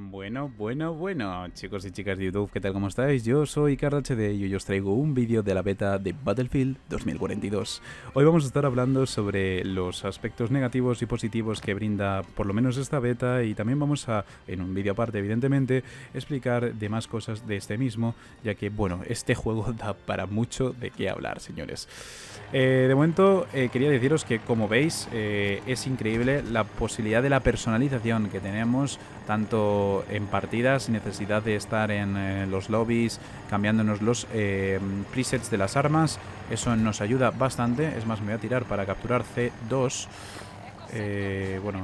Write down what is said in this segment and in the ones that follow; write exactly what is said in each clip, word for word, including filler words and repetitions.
Bueno, bueno, bueno, chicos y chicas de YouTube, ¿qué tal? ¿Cómo estáis? Yo soy CarHD y hoy os traigo un vídeo de la beta de Battlefield dos mil cuarenta y dos. Hoy vamos a estar hablando sobre los aspectos negativos y positivos que brinda por lo menos esta beta, y también vamos a, en un vídeo aparte evidentemente, explicar demás cosas de este mismo, ya que, bueno, este juego da para mucho de qué hablar, señores. Eh, de momento eh, quería deciros que, como veis, eh, es increíble la posibilidad de la personalización que tenemos, tanto en partidas, sin necesidad de estar en eh, los lobbies cambiándonos los eh, presets de las armas. Eso nos ayuda bastante. Es más, me voy a tirar para capturar C dos. Eh, bueno,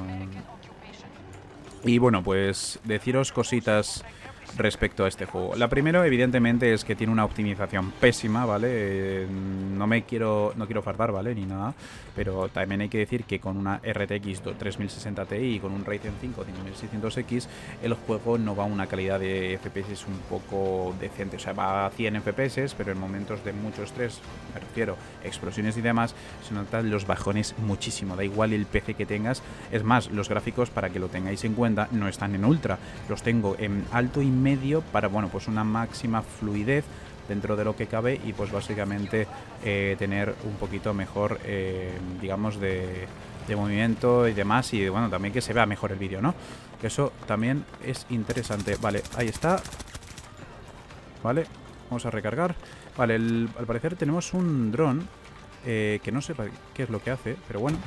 y bueno, pues deciros cositas respecto a este juego. La primera, evidentemente, es que tiene una optimización pésima, ¿vale? Eh, no me quiero no quiero fardar, ¿vale? Ni nada, pero también hay que decir que con una R T X tres mil sesenta Ti y con un Ryzen cinco cinco mil seiscientos X, el juego no va a una calidad de F P S un poco decente. O sea, va a cien F P S, pero en momentos de mucho estrés, me refiero, explosiones y demás, se notan los bajones muchísimo. Da igual el P C que tengas. Es más, los gráficos, para que lo tengáis en cuenta, no están en ultra. Los tengo en alto y medio para, bueno, pues una máxima fluidez dentro de lo que cabe, y pues básicamente eh, tener un poquito mejor, eh, digamos, de, de movimiento y demás, y bueno, también que se vea mejor el vídeo, ¿no? Que eso también es interesante. Vale, ahí está. Vale, vamos a recargar. Vale, el, al parecer tenemos un dron eh, que no sé qué es lo que hace, pero bueno.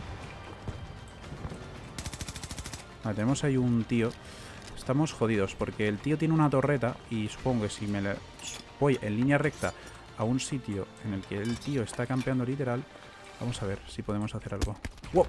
Vale, tenemos ahí un tío. Estamos jodidos porque el tío tiene una torreta, y supongo que si me la voy en línea recta a un sitio en el que el tío está campeando literal, vamos a ver si podemos hacer algo. ¡Wow!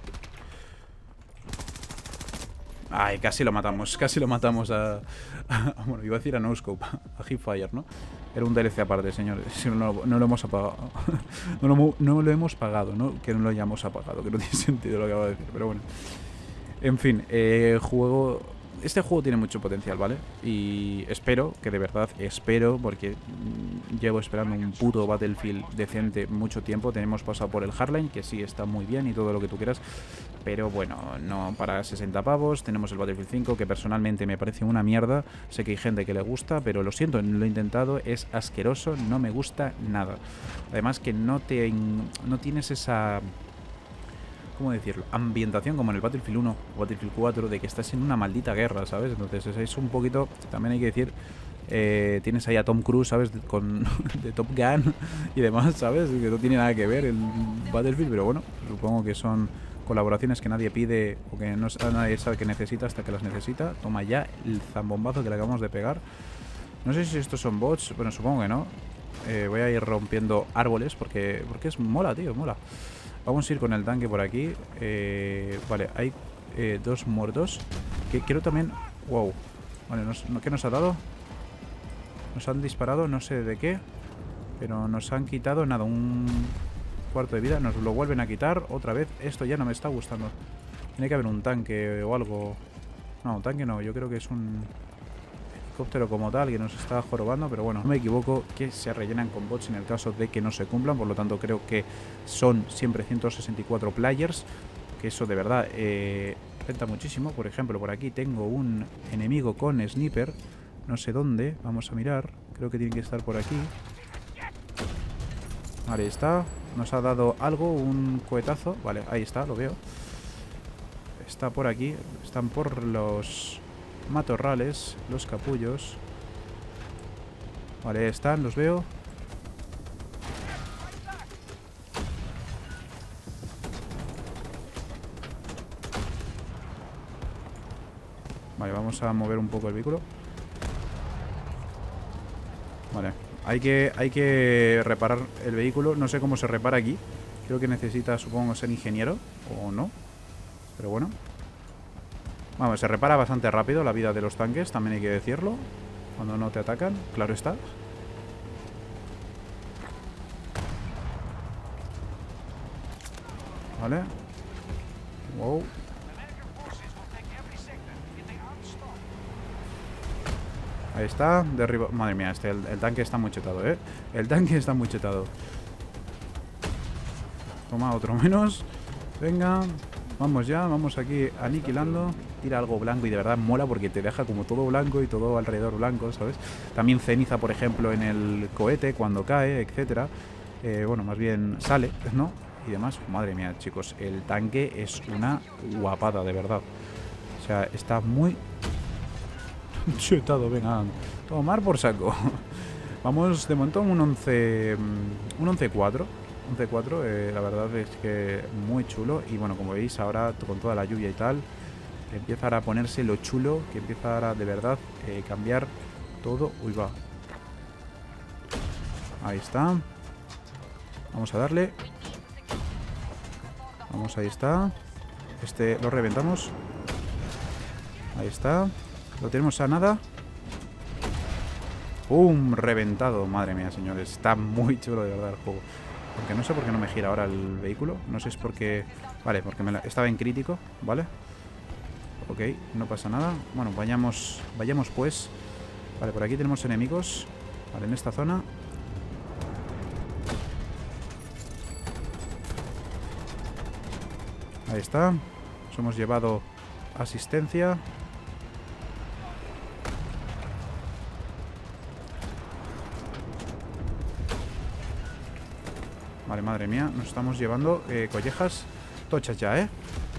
Ay, casi lo matamos, casi lo matamos a, a, a bueno, iba a decir a NoScope, a Hipfire, ¿no? Era un D L C aparte, señores, si no, no, no lo hemos apagado. no, lo, no lo hemos pagado, ¿no? Que no lo hayamos apagado, que no tiene sentido lo que acabo de decir, pero bueno. En fin, eh, juego... Este juego tiene mucho potencial, ¿vale? Y espero, que de verdad espero, porque mmm, llevo esperando un puto Battlefield decente mucho tiempo. Tenemos pasado por el Hardline, que sí está muy bien y todo lo que tú quieras, pero bueno, no para sesenta pavos. Tenemos el Battlefield cinco, que personalmente me parece una mierda. Sé que hay gente que le gusta, pero lo siento, lo he intentado, es asqueroso, no me gusta nada. Además que no te no tienes esa... ¿cómo decirlo? Ambientación como en el Battlefield uno o Battlefield cuatro, de que estás en una maldita guerra, ¿sabes? Entonces es un poquito... También hay que decir... Eh, tienes ahí a Tom Cruise, ¿sabes? Con, de Top Gun y demás, ¿sabes? Que no tiene nada que ver el Battlefield, pero bueno, supongo que son colaboraciones que nadie pide o que no, nadie sabe que necesita hasta que las necesita. Toma ya el zambombazo que le acabamos de pegar. No sé si estos son bots, bueno, supongo que no. Eh, voy a ir rompiendo árboles porque, porque es mola, tío, mola. Vamos a ir con el tanque por aquí. Eh, vale, hay eh, dos muertos. Que quiero también... Wow. Vale, nos, ¿qué nos ha dado? Nos han disparado, no sé de qué, pero nos han quitado, nada, un cuarto de vida. Nos lo vuelven a quitar otra vez. Esto ya no me está gustando. Tiene que haber un tanque o algo. No, un tanque no, yo creo que es un helicóptero como tal que nos está jorobando, pero bueno, no me equivoco que se rellenan con bots en el caso de que no se cumplan. Por lo tanto, creo que son siempre ciento sesenta y cuatro players, que eso de verdad eh, renta muchísimo. Por ejemplo, por aquí tengo un enemigo con sniper, no sé dónde, vamos a mirar, creo que tiene que estar por aquí. Vale, está, nos ha dado algo, un cohetazo, vale, ahí está, lo veo. Está por aquí, están por los matorrales, los capullos. Vale, ahí están, los veo. Vale, vamos a mover un poco el vehículo. Vale, hay que, hay que reparar el vehículo. No sé cómo se repara aquí. Creo que necesita, supongo, ser ingeniero o no, pero bueno. Vamos, se repara bastante rápido la vida de los tanques, también hay que decirlo, cuando no te atacan, claro está. Vale. Wow. Ahí está, derribo. Madre mía, este, el, el tanque está muy chetado, ¿eh? El tanque está muy chetado. Toma, otro menos. Venga, vamos ya, vamos aquí aniquilando. tira algo blanco y de verdad mola porque te deja como todo blanco y todo alrededor blanco, ¿sabes? También ceniza, por ejemplo, en el cohete cuando cae, etcétera. Eh, bueno, más bien sale, ¿no? Y demás. Madre mía, chicos, el tanque es una guapada, de verdad. O sea, está muy chetado, venga. Tomar por saco. Vamos de momento un once un once cuatro. once cuatro, eh, la verdad es que muy chulo. Y bueno, como veis ahora con toda la lluvia y tal, empieza a ponerse lo chulo, que empieza a de verdad eh, cambiar todo. Uy, va. Ahí está. Vamos a darle. Vamos, ahí está. Este lo reventamos. Ahí está. Lo tenemos a nada. ¡Pum! Reventado. Madre mía, señores. Está muy chulo de verdad el juego. Aunque no sé por qué no me gira ahora el vehículo. No sé si es porque... Vale, porque me la... estaba en crítico, ¿vale? Ok, no pasa nada. Bueno, vayamos, vayamos pues. Vale, por aquí tenemos enemigos. Vale, en esta zona. Ahí está. Nos hemos llevado asistencia. Vale, madre mía. Nos estamos llevando eh, collejas tochas ya, ¿eh?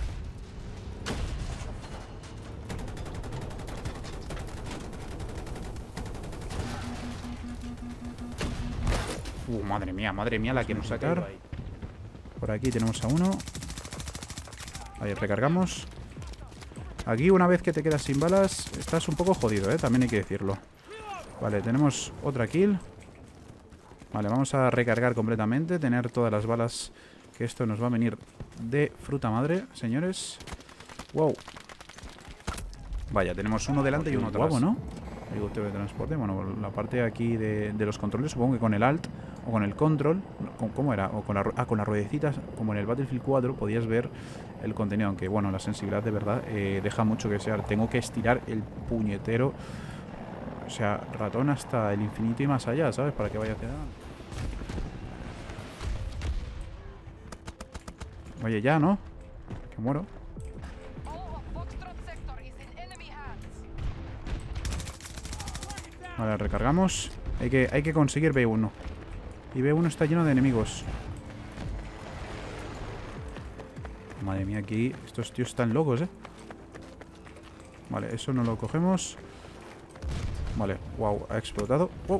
Uh, madre mía, madre mía la que nos sacar. Por aquí tenemos a uno. Ahí recargamos. Aquí una vez que te quedas sin balas estás un poco jodido, ¿eh? También hay que decirlo. Vale, tenemos otra kill. Vale, vamos a recargar completamente. Tener todas las balas, que esto nos va a venir de fruta madre, señores. Wow. Vaya, tenemos uno delante y uno atrás. Guapo, ¿no? Helicóptero de transporte. Bueno, la parte aquí de, de los controles, supongo que con el Alt o con el Control. ¿Cómo era? O con, la, ah, con las ruedecitas, como en el Battlefield cuatro, podías ver el contenido. Aunque, bueno, la sensibilidad de verdad eh, deja mucho que desear. Tengo que estirar el puñetero, o sea, ratón hasta el infinito y más allá, ¿sabes? Para que vaya hacia allá. Oye, ya, ¿no? Que muero. Vale, recargamos. Hay que, hay que conseguir B uno. Y B uno está lleno de enemigos. Madre mía, aquí estos tíos están locos, ¿eh? Vale, eso no lo cogemos. Vale, wow, ha explotado. Wow.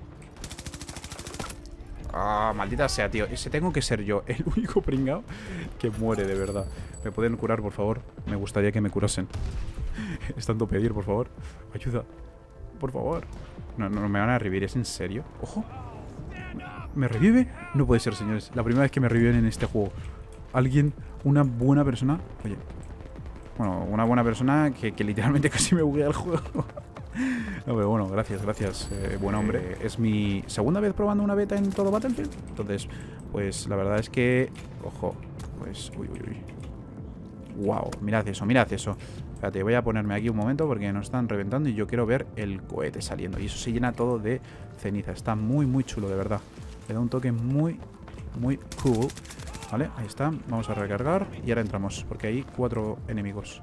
Ah, maldita sea, tío. Ese tengo que ser yo, el único pringao que muere, de verdad. ¿Me pueden curar, por favor? Me gustaría que me curasen. Es tanto pedir, por favor. Ayuda. Por favor. No, no me van a revivir, ¿es en serio? ¡Ojo! ¿Me revive? No puede ser, señores. La primera vez que me reviven en este juego. Alguien, una buena persona. Oye. Bueno, una buena persona que, que literalmente casi me buguea el juego. No, pero bueno, gracias, gracias, eh, buen hombre. Eh, es mi segunda vez probando una beta en todo Battlefield. Entonces, pues la verdad es que... Ojo, pues... Uy, uy, uy. Wow, mirad eso, mirad eso. Espérate, voy a ponerme aquí un momento porque nos están reventando y yo quiero ver el cohete saliendo. Y eso se llena todo de ceniza. Está muy, muy chulo, de verdad. Le da un toque muy, muy cool. Vale, ahí está. Vamos a recargar y ahora entramos porque hay cuatro enemigos.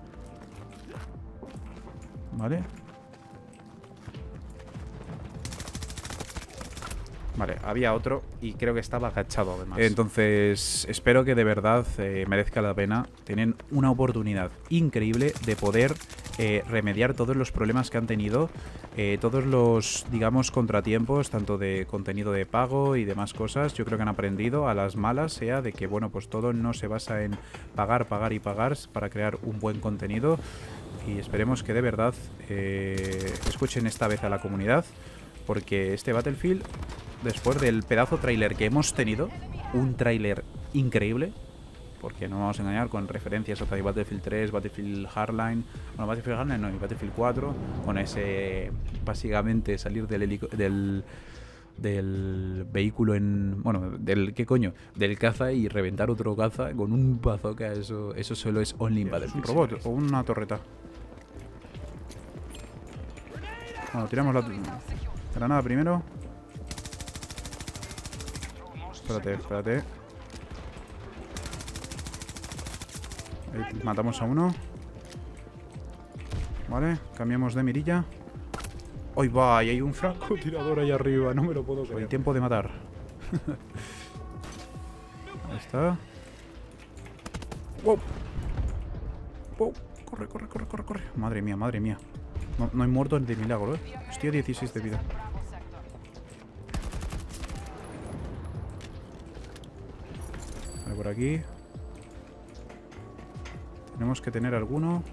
Vale. Vale, había otro y creo que estaba agachado además. Entonces, espero que de verdad eh, merezca la pena. Tienen una oportunidad increíble de poder eh, remediar todos los problemas que han tenido. Eh, todos los, digamos, contratiempos, tanto de contenido de pago y demás cosas. Yo creo que han aprendido a las malas, sea de que, bueno, pues todo no se basa en pagar, pagar y pagar para crear un buen contenido. Y esperemos que de verdad eh, escuchen esta vez a la comunidad. Porque este Battlefield... Después del pedazo tráiler que hemos tenido, un tráiler increíble, porque no vamos a engañar con referencias a Battlefield tres, Battlefield Hardline, bueno, Battlefield Hardline no, y Battlefield cuatro, con ese, básicamente, salir del, helico del, del vehículo en, bueno, del, ¿qué coño? Del caza y reventar otro caza con un bazooka, eso, eso solo es only in Battlefield. Un robot o una torreta. Bueno, tiramos la granada primero. Espérate, espérate. Ahí matamos a uno. Vale, cambiamos de mirilla. ¡Ay, va! Y hay un francotirador ahí arriba. No me lo puedo creer. El tiempo de matar. Ahí está. ¡Wow! ¡Wow! Corre, corre, corre, corre, corre. Madre mía, madre mía. No, no hay muerto de milagro, ¿eh? Estoy a dieciséis de vida. Vale, por aquí. Tenemos que tener alguno.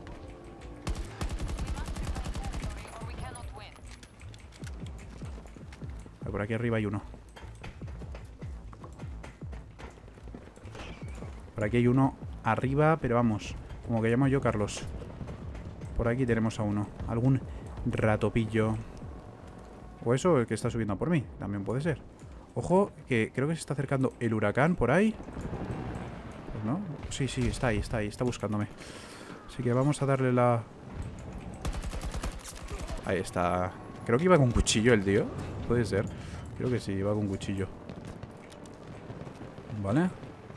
Vale, por aquí arriba hay uno. Por aquí hay uno arriba, pero vamos, como que llamo yo Carlos. Por aquí tenemos a uno. Algún ratopillo. O eso, el que está subiendo por mí. También puede ser. Ojo, que creo que se está acercando el huracán por ahí. Pues no. Sí, sí, está ahí, está ahí. Está buscándome. Así que vamos a darle la... Ahí está. Creo que iba con cuchillo el tío. Puede ser. Creo que sí, iba con cuchillo. Vale.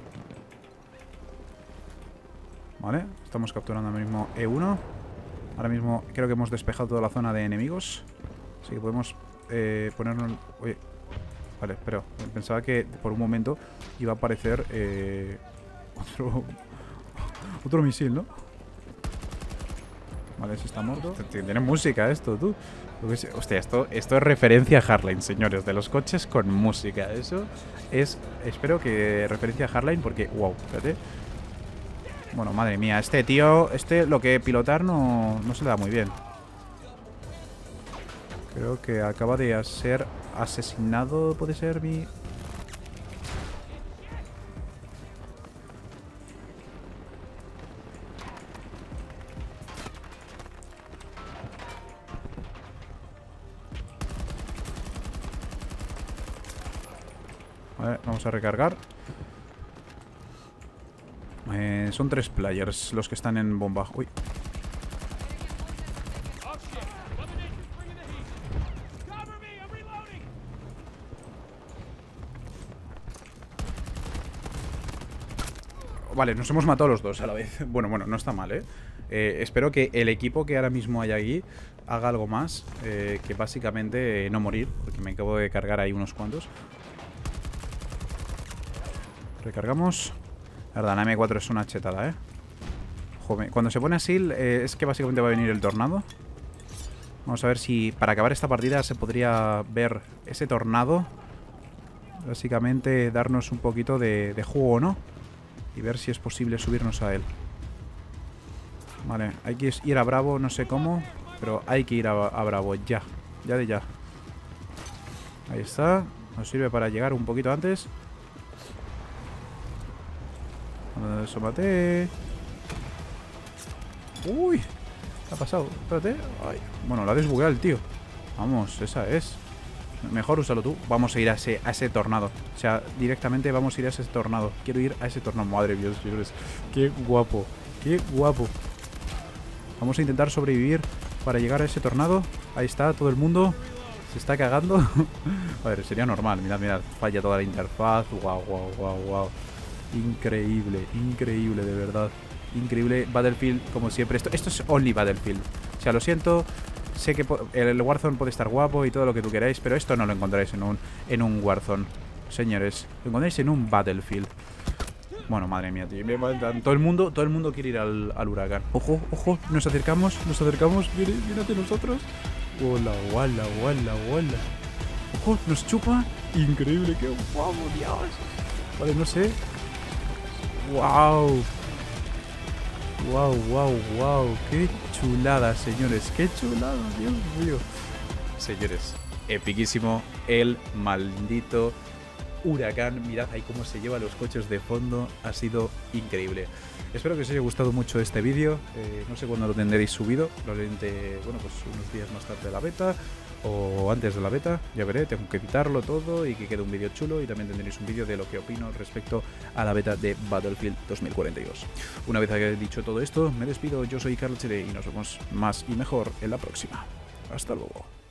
Vale, estamos capturando ahora mismo E uno. Ahora mismo creo que hemos despejado toda la zona de enemigos. Así que podemos eh, ponernos... Oye, vale, pero pensaba que por un momento iba a aparecer eh, otro, otro misil, ¿no? Vale, ese está muerto. Tiene música esto, tú. Hostia, esto, esto es referencia a Hardline, señores. De los coches con música. Eso es... Espero que referencia a Hardline porque... Wow, espérate. Bueno, madre mía, este tío, este lo que pilotar no, no se le da muy bien. Creo que acaba de ser asesinado, puede ser mi... Vale, vamos a recargar. Eh, son tres players los que están en bomba. Uy. Vale, nos hemos matado los dos a la vez. Bueno, bueno, no está mal, ¿eh? eh espero que el equipo que ahora mismo hay aquí haga algo más eh, que básicamente eh, no morir, porque me acabo de cargar ahí unos cuantos. Recargamos. La verdad, la M cuatro es una chetada, ¿eh? Joder, cuando se pone así eh, es que básicamente va a venir el tornado. Vamos a ver si para acabar esta partida se podría ver ese tornado. Básicamente darnos un poquito de, de juego, ¿no? Y ver si es posible subirnos a él. Vale, hay que ir a Bravo, no sé cómo, pero hay que ir a, a Bravo, ya. Ya de ya. Ahí está. Nos sirve para llegar un poquito antes. Eso maté. Uy, ¿qué ha pasado? Espérate. Ay. Bueno, la ha desbugueado el tío. Vamos, esa es. Mejor úsalo tú. Vamos a ir a ese, a ese tornado. O sea, directamente vamos a ir a ese tornado. Quiero ir a ese tornado. Madre mía, señores. Qué guapo. Qué guapo. Vamos a intentar sobrevivir para llegar a ese tornado. Ahí está, todo el mundo se está cagando. A ver, sería normal. Mirad, mirad. Falla toda la interfaz. Guau, guau, guau, guau. Increíble, increíble, de verdad. Increíble. Battlefield, como siempre. Esto, esto es only Battlefield. O sea, lo siento. Sé que el Warzone puede estar guapo y todo lo que tú queráis, pero esto no lo encontráis en un, en un Warzone. Señores, lo encontráis en un Battlefield. Bueno, madre mía, tío. Todo el mundo, todo el mundo quiere ir al, al huracán. Ojo, ojo. Nos acercamos, nos acercamos. Viene, viene hacia nosotros. Hola, hola, hola, hola. Ojo, nos chupa. Increíble, qué guapo, Dios. Vale, no sé. Wow. Wow, wow, wow. Qué chulada, señores. Qué chulada, Dios mío. Señores, epiquísimo el maldito huracán. Mirad ahí cómo se lleva los coches de fondo. Ha sido increíble. Espero que os haya gustado mucho este vídeo. Eh, no sé cuándo lo tendréis subido. Probablemente, bueno, pues unos días más tarde de la beta. O antes de la beta, ya veré, tengo que editarlo todo y que quede un vídeo chulo, y también tendréis un vídeo de lo que opino respecto a la beta de Battlefield dos mil cuarenta y dos. Una vez que he dicho todo esto, me despido, yo soy Carlos Chile y nos vemos más y mejor en la próxima. Hasta luego.